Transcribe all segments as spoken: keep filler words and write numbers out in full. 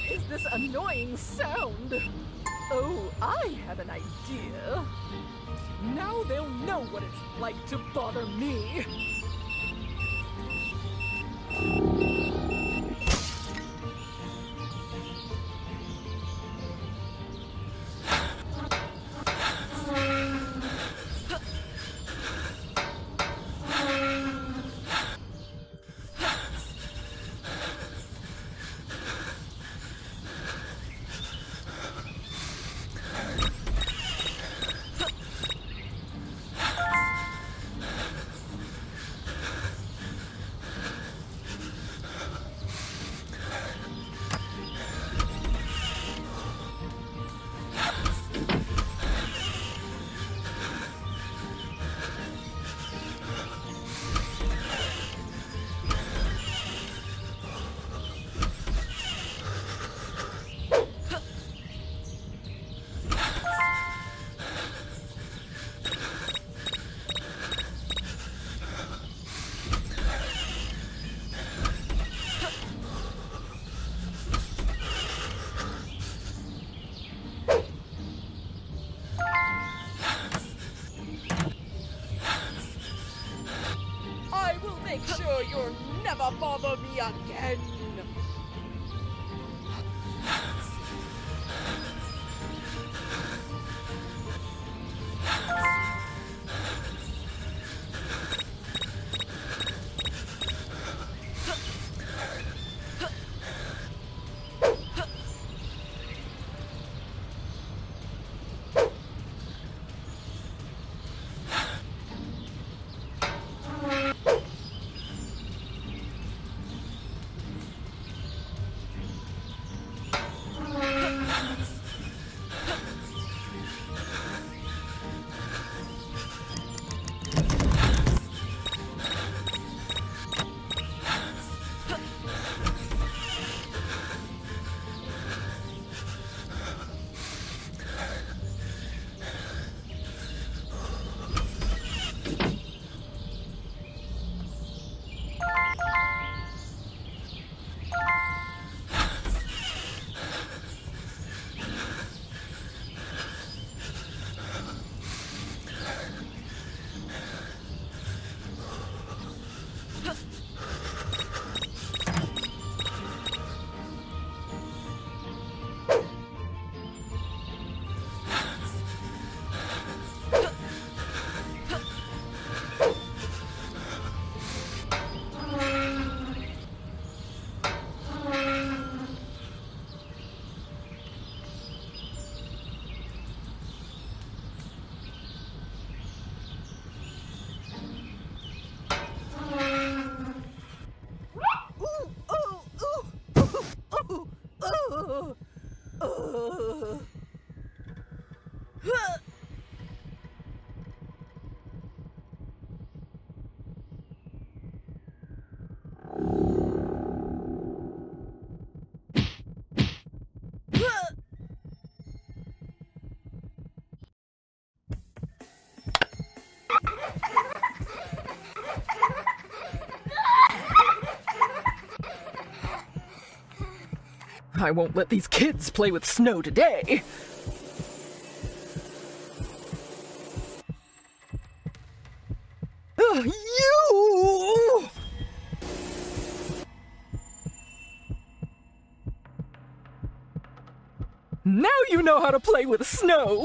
is this annoying sound? Oh, I have an idea. Now they'll know what it's like to bother me. Make sure you'll never bother me again. I won't let these kids play with snow today. Ugh, you! Now you know how to play with snow!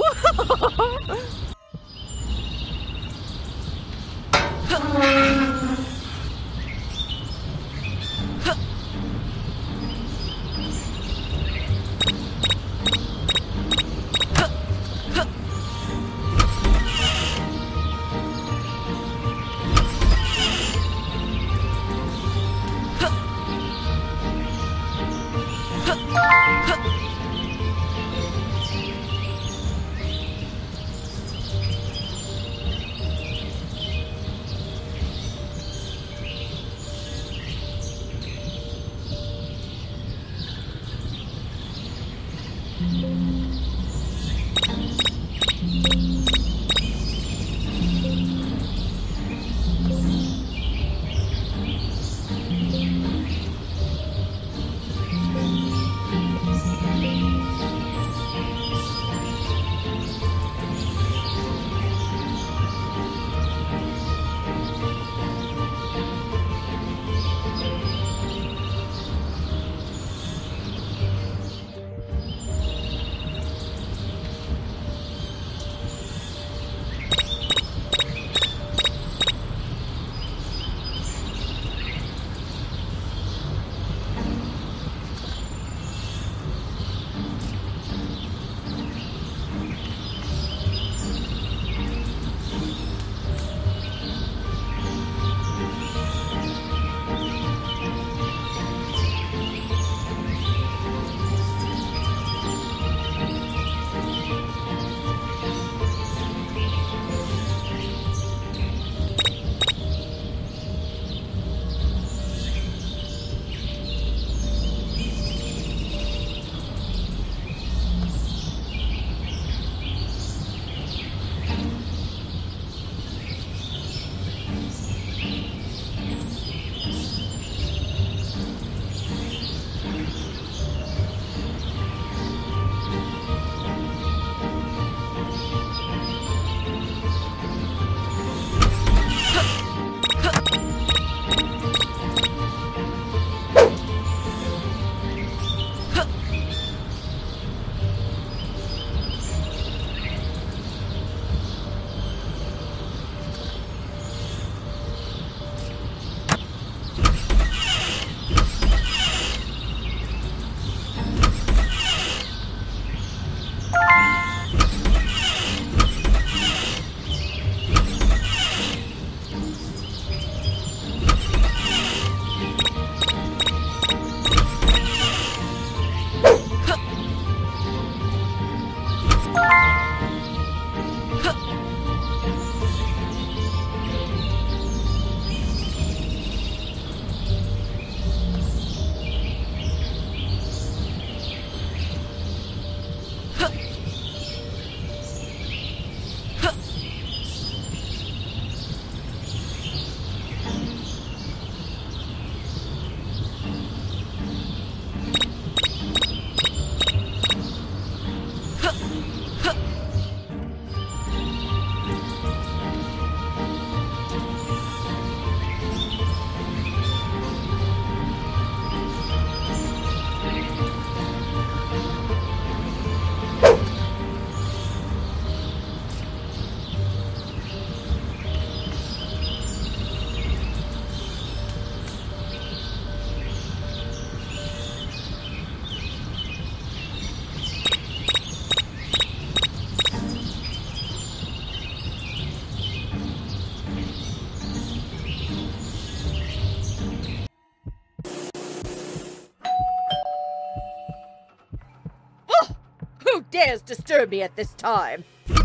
dares disturb me at this time?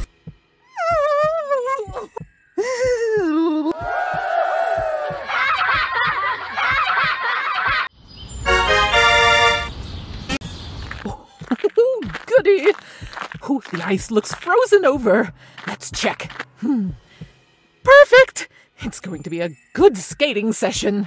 Oh, goody! Oh, the ice looks frozen over. Let's check. Hmm. Perfect! It's going to be a good skating session.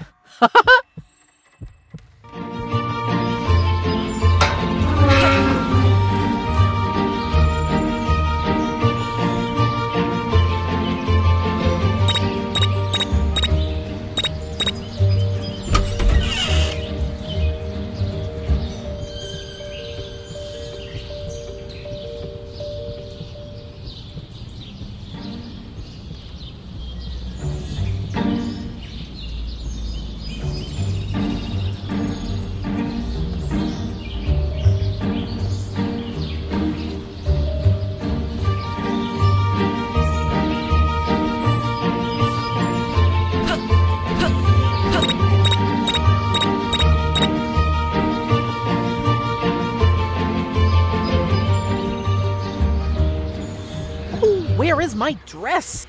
Where is my dress?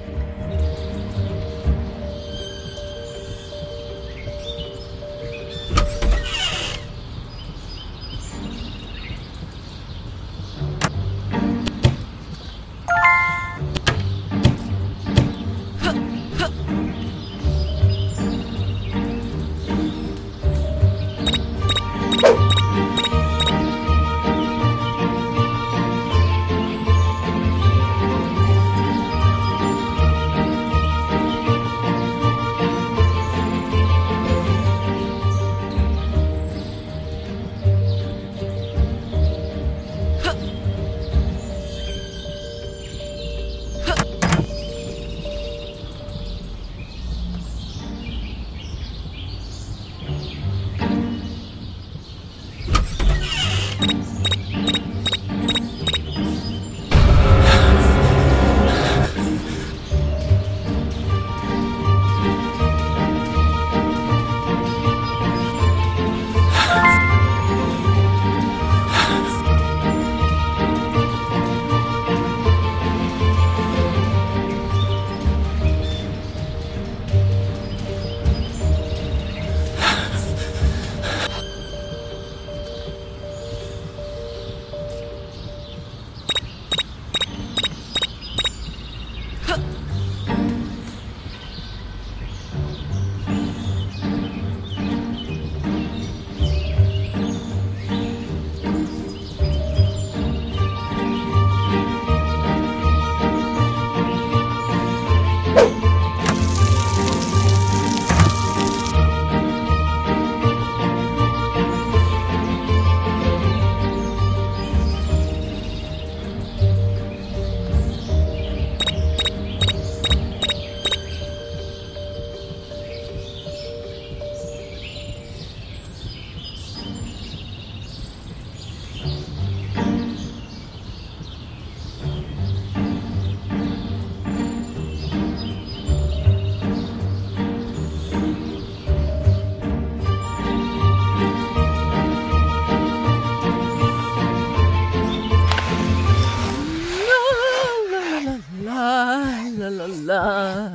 la.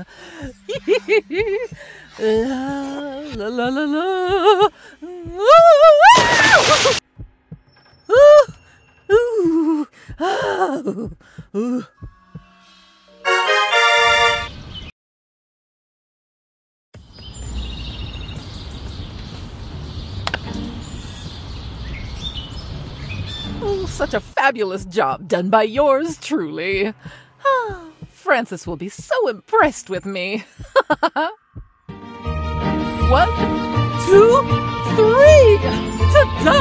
La la la la la. Ooh, ooh, oh, ooh. Oh, such a fabulous job done by yours truly. Francis will be so impressed with me. One, two, three! Ta-da!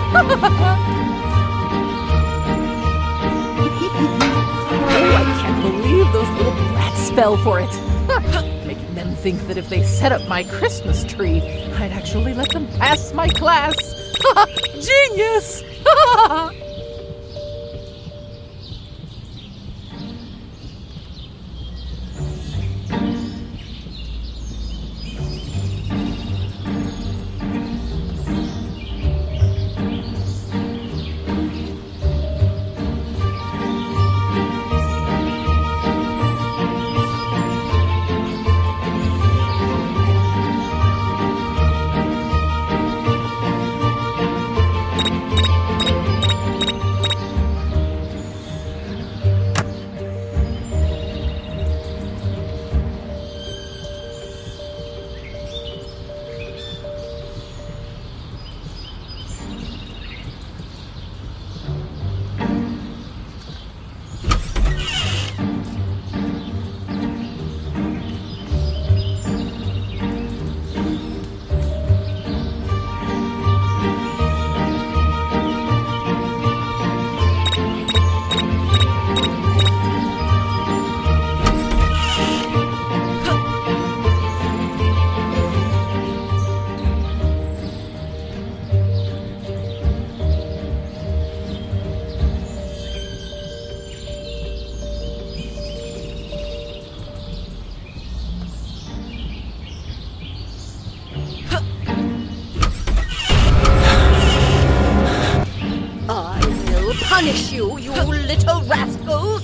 Oh, I can't believe those little brats fell for it. Making them think that if they set up my Christmas tree, I'd actually let them pass my class. Genius! I will punish you, you little rascals!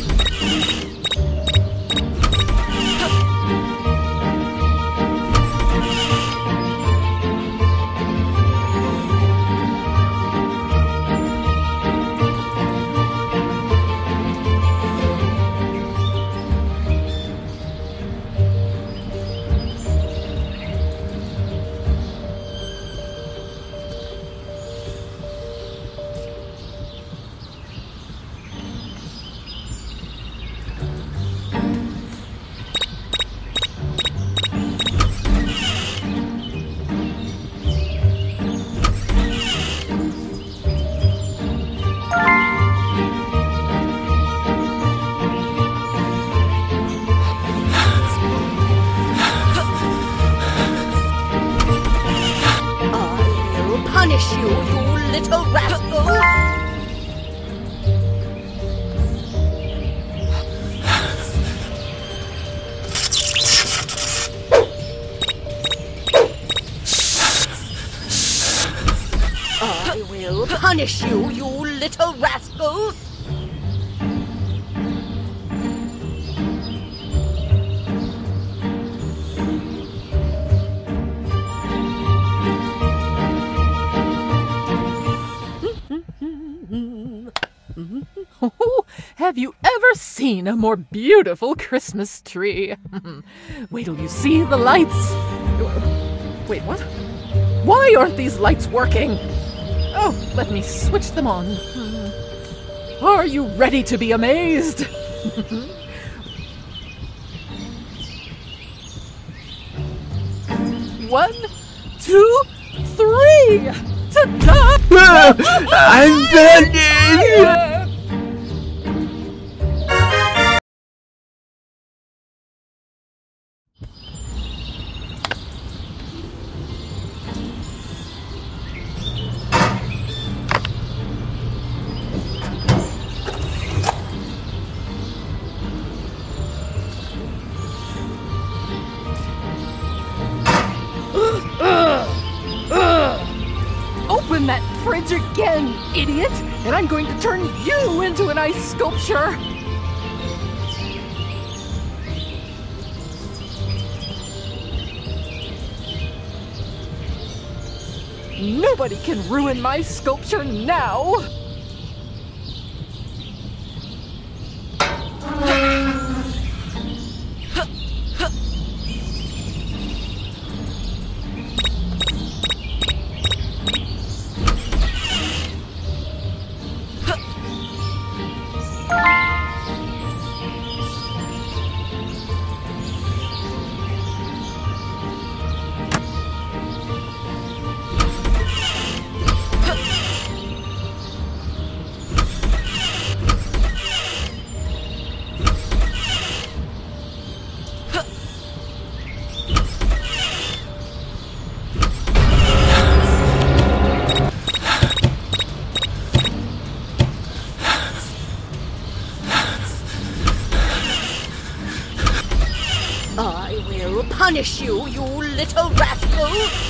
Punish you, you little rascals! I will punish you, you little rascals! Oh, have you ever seen a more beautiful Christmas tree? Wait till you see the lights. Wait, what? Why aren't these lights working? Oh, let me switch them on. Are you ready to be amazed? One, two, three! Ta-da! I'm burning! Open that fridge again, idiot! And I'm going to turn you into an ice sculpture! Nobody can ruin my sculpture now! I will punish you, you little rascals!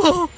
No!